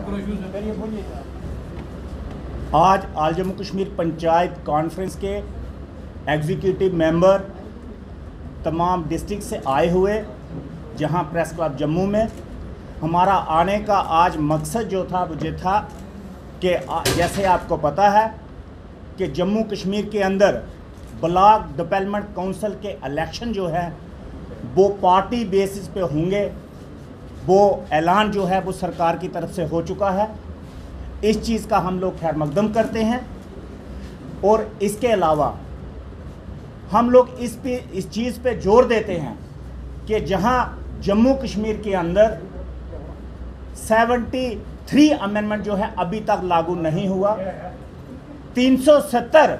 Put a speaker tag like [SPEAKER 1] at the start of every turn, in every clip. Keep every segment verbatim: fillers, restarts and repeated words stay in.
[SPEAKER 1] आज आल जम्मू कश्मीर पंचायत कॉन्फ्रेंस के executive member तमाम डिस्ट्रिक्ट से आए हुए, जहां प्रेस क्लब जम्मू में हमारा आने का आज मकसद जो था वो ये था कि जैसे आपको पता है कि जम्मू कश्मीर के अंदर ब्लॉक डेवलपमेंट काउंसिल के इलेक्शन जो है वो पार्टी बेसिस पे होंगे। वो ऐलान जो है वो सरकार की तरफ से हो चुका है। इस चीज़ का हम लोग खैर मकदम करते हैं और इसके अलावा हम लोग इस पे इस चीज़ पे जोर देते हैं कि जहां जम्मू कश्मीर के अंदर तिहत्तर अमेंडमेंट जो है अभी तक लागू नहीं हुआ। तीन सौ सत्तर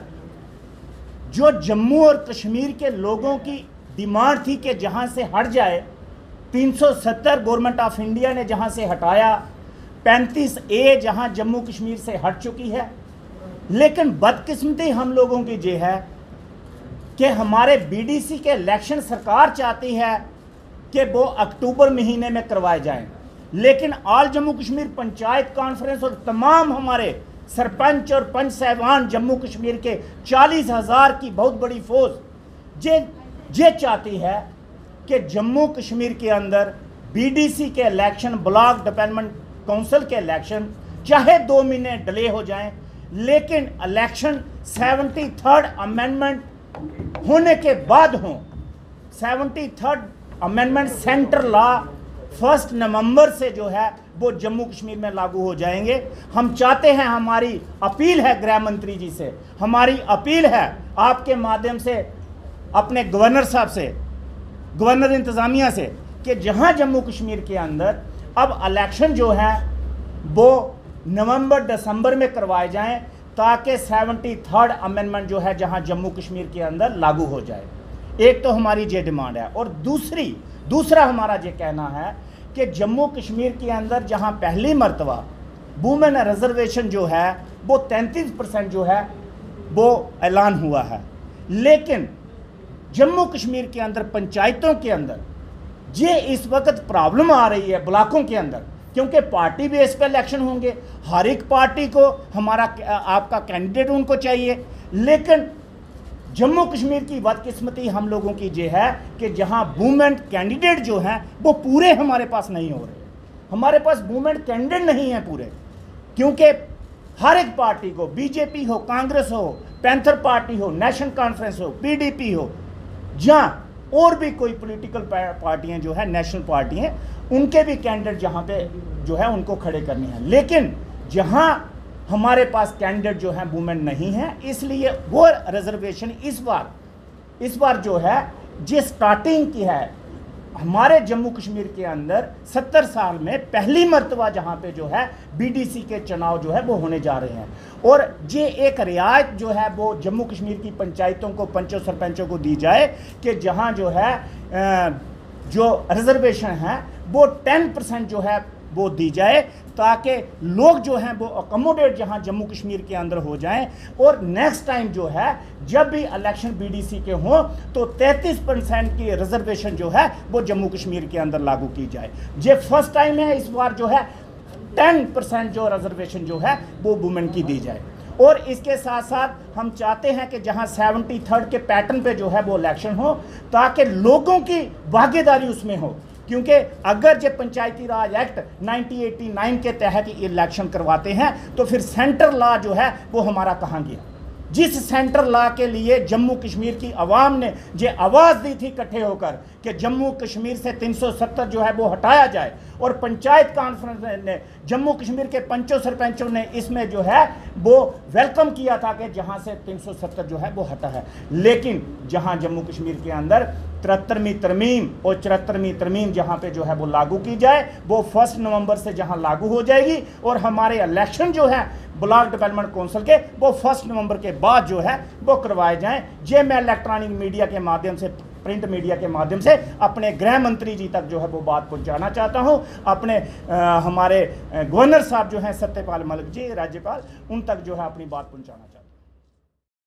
[SPEAKER 1] जो जम्मू और कश्मीर के लोगों की डिमांड थी कि जहां से हट जाए, तीन सौ सत्तर गवर्नमेंट ऑफ इंडिया ने जहां से हटाया। पैंतीस ए जहां जम्मू कश्मीर से हट चुकी है। लेकिन बदकिस्मती हम लोगों की ये है कि हमारे बीडीसी के इलेक्शन सरकार चाहती है कि वो अक्टूबर महीने में करवाए जाएं, लेकिन ऑल जम्मू कश्मीर पंचायत कॉन्फ्रेंस और तमाम हमारे सरपंच और पंच साहिबान जम्मू कश्मीर के चालीस हजार की बहुत बड़ी फौज ये ये चाहती है कि जम्मू कश्मीर के अंदर बीडीसी के इलेक्शन, ब्लॉक डेवलपमेंट काउंसिल के इलेक्शन चाहे दो महीने डिले हो जाएं, लेकिन इलेक्शन सेवेंटी थर्ड अमेंडमेंट होने के बाद हों। Seventy third amendment central law first November से जो है वो जम्मू कश्मीर में लागू हो जाएंगे। हम चाहते हैं, हमारी अपील है गृह मंत्री जी से, हमारी अपील है आपके माध्यम से अपने गवर्नर साहब से, गवर्नर इंतज़ामिया से, कि जहां जम्मू कश्मीर के अंदर अब इलेक्शन जो है वो नवंबर दिसंबर में करवाए जाएं, ताकि सेवेंटी थर्ड अमेंडमेंट जो है जहां जम्मू कश्मीर के अंदर लागू हो जाए। एक तो हमारी ये डिमांड है, और दूसरी दूसरा हमारा ये कहना है कि जम्मू कश्मीर के अंदर जहां पहली मरतबा वुमेन रिजर्वेशन जो है वो तैंतीस परसेंट जो है वो ऐलान हुआ है, लेकिन जम्मू कश्मीर के अंदर पंचायतों के अंदर ये इस वक्त प्रॉब्लम आ रही है ब्लॉकों के अंदर, क्योंकि पार्टी बेस पे इलेक्शन होंगे। हर एक पार्टी को हमारा आपका कैंडिडेट उनको चाहिए, लेकिन जम्मू कश्मीर की बदकिस्मती हम लोगों की ये है कि जहां वुमेन कैंडिडेट जो हैं वो पूरे हमारे पास नहीं हो रहे। हमारे पास वुमेन कैंडिडेट नहीं है पूरे, क्योंकि हर एक पार्टी को, बीजेपी हो, कांग्रेस हो, पैंथर पार्टी हो, नेशनल कॉन्फ्रेंस हो, पीडीपी हो, जहाँ और भी कोई पॉलिटिकल पार्टियां जो है नेशनल पार्टी हैं, उनके भी कैंडिडेट जहाँ पे जो है उनको खड़े करने हैं। लेकिन जहाँ हमारे पास कैंडिडेट जो है वुमेन नहीं है, इसलिए वो रिजर्वेशन इस बार इस बार जो है जिस स्टार्टिंग की है हमारे जम्मू कश्मीर के अंदर सत्तर साल में पहली मरतबा जहाँ पे जो है बीडीसी के चुनाव जो है वो होने जा रहे हैं, और ये एक रियायत जो है वो जम्मू कश्मीर की पंचायतों को, पंचों सरपंचों को दी जाए कि जहाँ जो है जो रिजर्वेशन है वो टेन परसेंट जो है वो दी जाए, ताकि लोग जो हैं वो अकोमोडेट जहां जम्मू कश्मीर के अंदर हो जाएं, और नेक्स्ट टाइम जो है जब भी इलेक्शन बीडीसी के हों तो तैंतीस परसेंट की रिजर्वेशन जो है वो जम्मू कश्मीर के अंदर लागू की जाए। ये फर्स्ट टाइम है, इस बार जो है टेन परसेंट जो रिजर्वेशन जो है वो वुमेन की दी जाए। और इसके साथ साथ हम चाहते हैं कि जहां सेवेंटी थर्ड के पैटर्न पे जो है वो इलेक्शन हो, ताकि लोगों की भागीदारी उसमें हो, क्योंकि अगर जो Panchayati Raj act nineteen eighty nine के तहत इलेक्शन करवाते हैं तो फिर सेंट्रल लॉ जो है वो हमारा कहाँ गया, जिस सेंट्रल लॉ के लिए जम्मू कश्मीर की आवाम ने जो आवाज़ दी थी इकट्ठे होकर कि जम्मू कश्मीर से तीन सौ सत्तर जो है वो हटाया जाए, और पंचायत कॉन्फ्रेंस ने, जम्मू कश्मीर के पंचों सरपंचों ने इसमें जो है वो वेलकम किया था कि जहां से तीन सौ सत्तर जो है वो हटा है। लेकिन जहां जम्मू कश्मीर के अंदर तिहत्तरवीं तरमीम और चौहत्तरवीं तरमीम जहां पे जो है वो लागू की जाए, वो फर्स्ट नवंबर से जहां लागू हो जाएगी, और हमारे इलेक्शन जो है ब्लॉक डेवलपमेंट काउंसिल के वो फर्स्ट नवंबर के बाद जो है वो करवाए जाएं। ये मैं इलेक्ट्रॉनिक मीडिया के माध्यम से, प्रिंट मीडिया के माध्यम से अपने गृह मंत्री जी तक जो है वो बात पहुंचाना चाहता हूं। अपने आ, हमारे गवर्नर साहब जो हैं सत्यपाल मलिक जी, राज्यपाल, उन तक जो है अपनी बात पहुंचाना चाहता हूं।